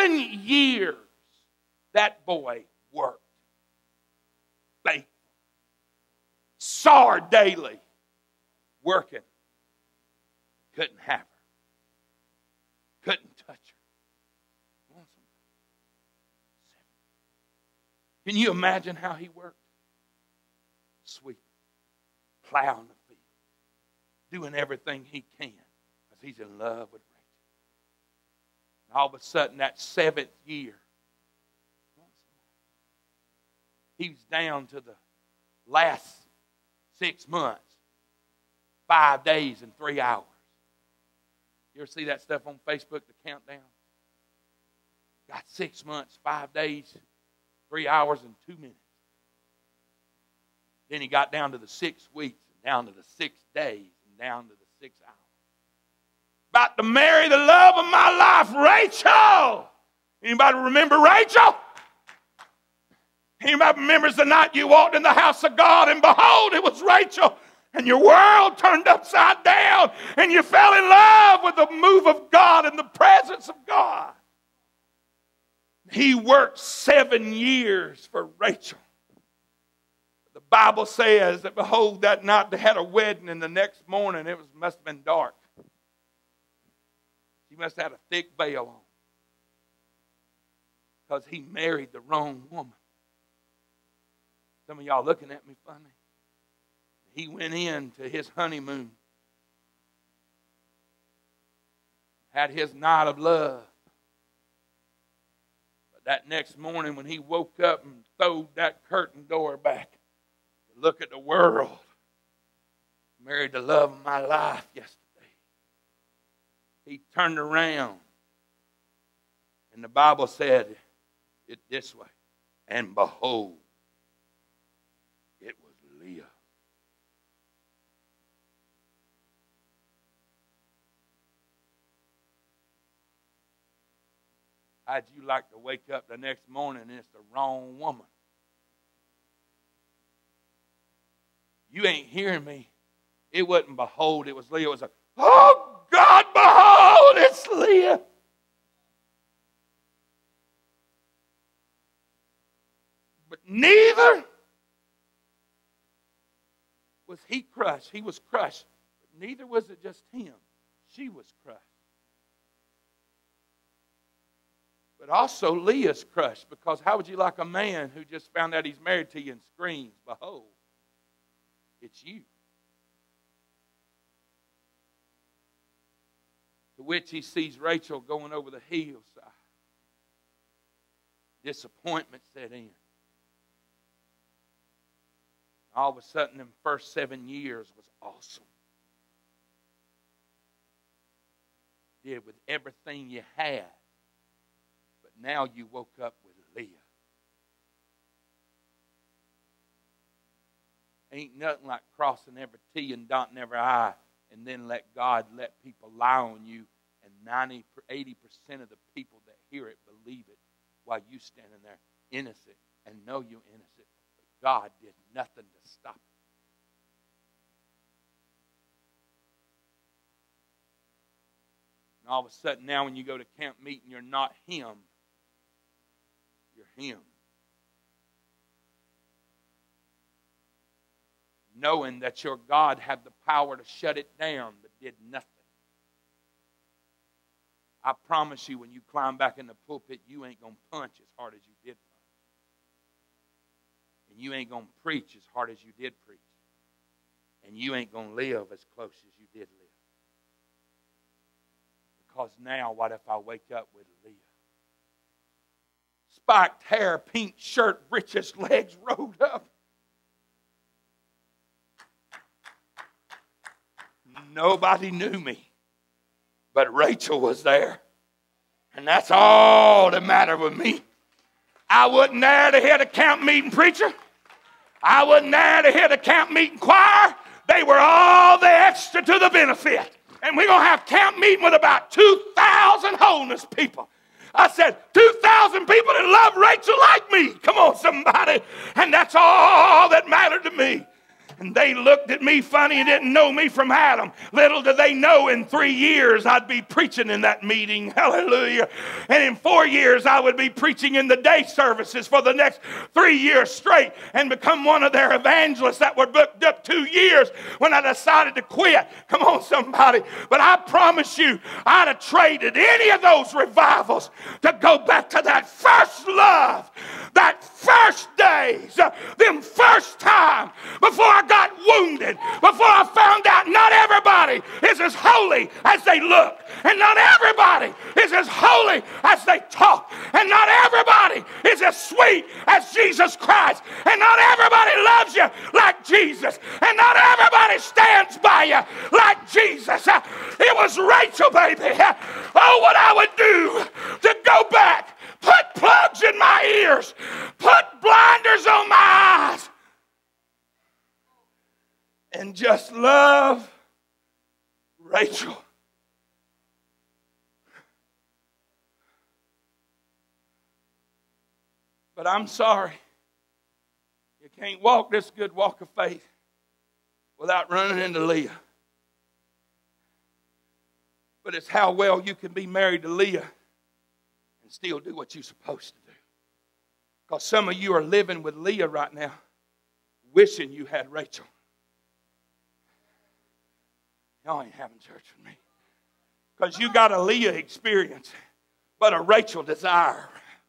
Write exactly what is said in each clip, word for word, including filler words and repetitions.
Seven years that boy worked. Faithful. Saw her daily. Working. Couldn't have her. Couldn't touch her. Can you imagine how he worked? Sweet. Plowing the field. Doing everything he can. Because he's in love with Rachel. And all of a sudden, that seventh year, he was down to the last six months. Five days and three hours. You ever see that stuff on Facebook, the countdown? Got six months, five days, three hours, and two minutes. Then he got down to the six weeks, and down to the six days, and down to the six hours. About to marry the love of my life, Rachel. Anybody remember Rachel? Anybody remembers the night you walked in the house of God, and behold, it was Rachel. And your world turned upside down. And you fell in love with the move of God and the presence of God. He worked seven years for Rachel. The Bible says that, behold, that night they had a wedding. And the next morning it was, must have been dark. She must have had a thick veil on. Because he married the wrong woman. Some of y'all looking at me funny. He went into his honeymoon. Had his night of love. But that next morning when he woke up and throwed that curtain door back to look at the world, married the love of my life yesterday. He turned around. And the Bible said it this way. And behold, it was Leah. How'd you like to wake up the next morning and it's the wrong woman? You ain't hearing me. It wasn't behold, it was Leah. It was a, oh God, behold, it's Leah. But neither was he crushed. He was crushed. But neither was it just him. She was crushed. But also Leah's crushed, because how would you like a man who just found out he's married to you and screams, behold, it's you. To which he sees Rachel going over the hillside. Disappointment set in. All of a sudden, them first seven years was awesome. Did with everything you had. But now you woke up with Leah. Ain't nothing like crossing every T and dotting every I, and then let God let people lie on you, and ninety, eighty percent of the people that hear it believe it, while you standing there innocent and know you're innocent. But God did nothing to stop it. And all of a sudden now when you go to camp meeting, you're not him. You're him. Knowing that your God had the power to shut it down, but did nothing. I promise you, when you climb back in the pulpit, you ain't going to punch as hard as you did punch. And you ain't going to preach as hard as you did preach. And you ain't going to live as close as you did live. Because now, what if I wake up with Leah? Spiked hair, pink shirt, breeches, legs rolled up. Nobody knew me, but Rachel was there. And that's all that mattered with me. I wasn't there to hear the camp meeting preacher. I wasn't there to hear the camp meeting choir. They were all the extra to the benefit. And we're going to have camp meeting with about two thousand homeless people. I said, two thousand people that love Rachel like me. Come on, somebody. And that's all that mattered to me. And they looked at me funny and didn't know me from Adam. Little did they know in three years I'd be preaching in that meeting. Hallelujah. And in four years I would be preaching in the day services for the next three years straight and become one of their evangelists that were booked up two years when I decided to quit. Come on, somebody. But I promise you, I'd have traded any of those revivals to go back to that first love, that first days, uh, them first time before I got wounded, before I found out not everybody is as holy as they look, and not everybody is as holy as they talk, and not everybody is as sweet as Jesus Christ, and not everybody loves you like Jesus, and not everybody stands by you like Jesus. Uh, It was Rachel, baby. Uh, Oh, what I would do to go back, put plugs in my ears, put blinders on my eyes, and just love Rachel. But I'm sorry, you can't walk this good walk of faith without running into Leah. But it's how well you can be married to Leah and still do what you're supposed to do. Because some of you are living with Leah right now, wishing you had Rachel. Y'all ain't having church with me. Because you got a Leah experience, but a Rachel desire.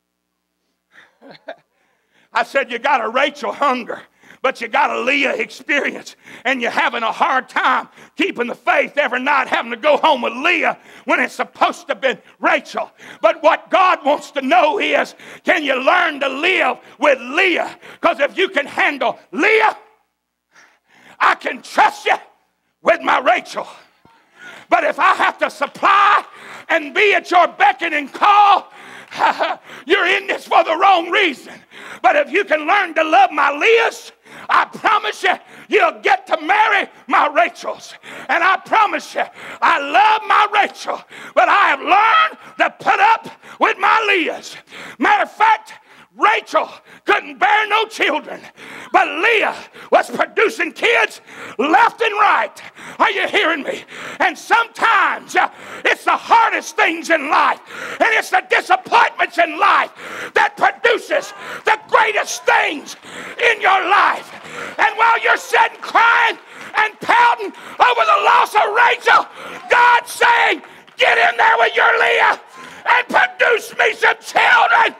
I said you got a Rachel hunger, but you got a Leah experience, and you're having a hard time keeping the faith every night, having to go home with Leah when it's supposed to have been Rachel. But what God wants to know is, can you learn to live with Leah? Because if you can handle Leah, I can trust you with my Rachel. But if I have to supply and be at your becking and call, you're in this for the wrong reason. But if you can learn to love my Leahs, I promise you, you'll get to marry my Rachels. And I promise you, I love my Rachel, but I have learned to put up with my Leahs. Matter of fact, Rachel couldn't bear no children, but Leah was producing kids left and right. Are you hearing me? And sometimes uh, it's the hardest things in life, and it's the disappointments in life that produces the greatest things in your life. And while you're sitting crying and pouting over the loss of Rachel, God's saying, get in there with your Leah and produce me some children.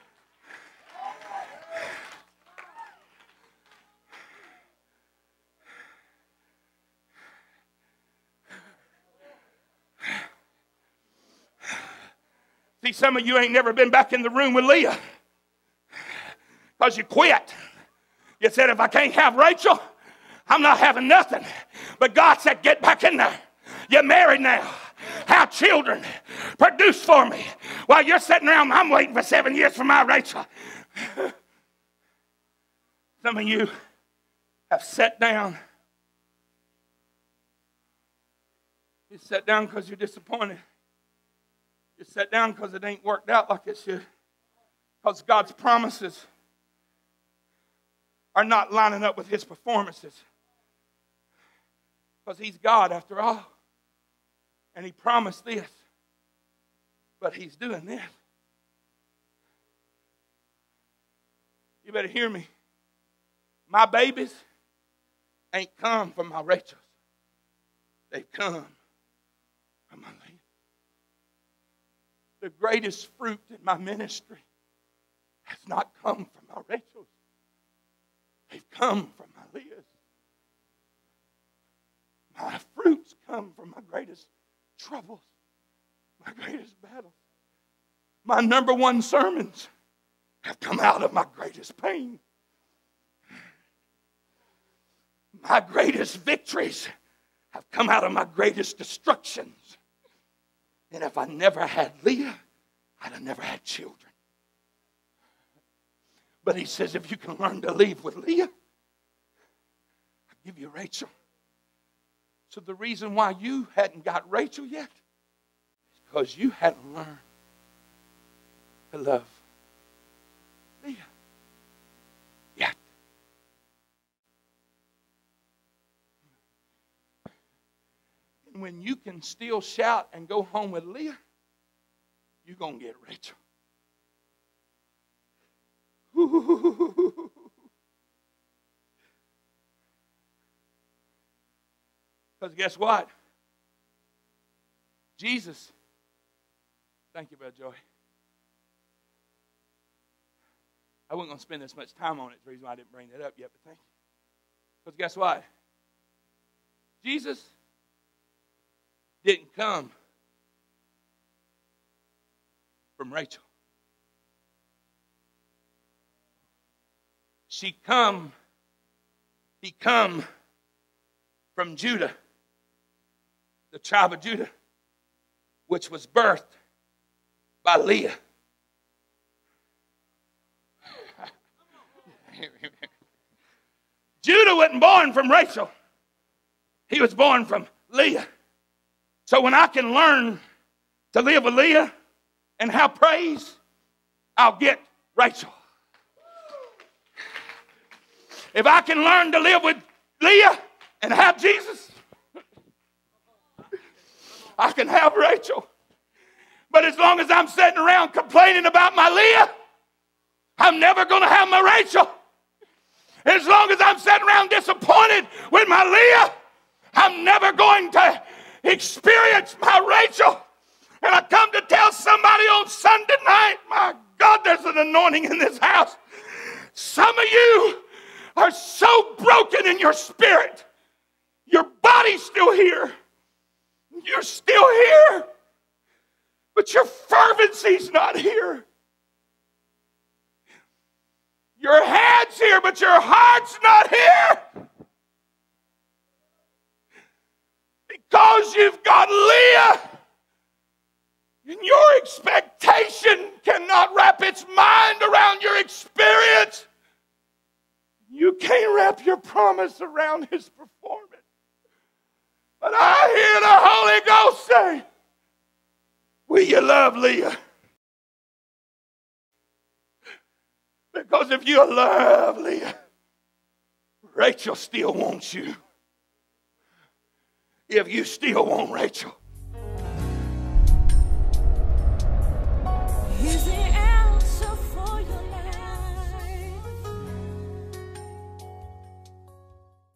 See, some of you ain't never been back in the room with Leah because you quit. You said, if I can't have Rachel, I'm not having nothing. But God said, get back in there. You're married now. Have children. Produce for me. While you're sitting around, I'm waiting for seven years for my Rachel. Some of you have sat down. You sat down because you're disappointed. You sat down because it ain't worked out like it should. Because God's promises are not lining up with His performances. Because He's God after all. And He promised this. But He's doing this. You better hear me. My babies ain't come from my Rachels. They've come from my Leah. The greatest fruit in my ministry has not come from my Rachels. They've come from my Leahs. My fruits come from my greatest troubles, my greatest battles. My number one sermons have come out of my greatest pain. My greatest victories have come out of my greatest destructions. And if I never had Leah, I'd have never had children. But He says, if you can learn to live with Leah, I'll give you Rachel. So the reason why you hadn't got Rachel yet is because you hadn't learned to love Leah yet. And when you can still shout and go home with Leah, you're going to get Rachel. Because guess what? Jesus, thank you, Brother Joy. I wasn't going to spend this much time on it. The reason why I didn't bring that up yet, but thank you. Because guess what? Jesus didn't come from Rachel. She come, he come from Judah, the tribe of Judah, which was birthed by Leah. Judah wasn't born from Rachel. He was born from Leah. So when I can learn to live with Leah and have praise, I'll get Rachel. If I can learn to live with Leah and have Jesus, I can have Rachel. But as long as I'm sitting around complaining about my Leah, I'm never going to have my Rachel. As long as I'm sitting around disappointed with my Leah, I'm never going to experience my Rachel. And I come to tell somebody on Sunday night, my God, there's an anointing in this house. Some of you are so broken in your spirit. Your body's still here. You're still here. But your fervency's not here. Your head's here, but your heart's not here. Because you've got Leah. And your expectation cannot wrap its mind around your experience. You can't wrap your promise around his performance. But I hear the Holy Ghost say, will you love Leah? Because if you love Leah, Rachel still wants you. If you still want Rachel. He's the answer.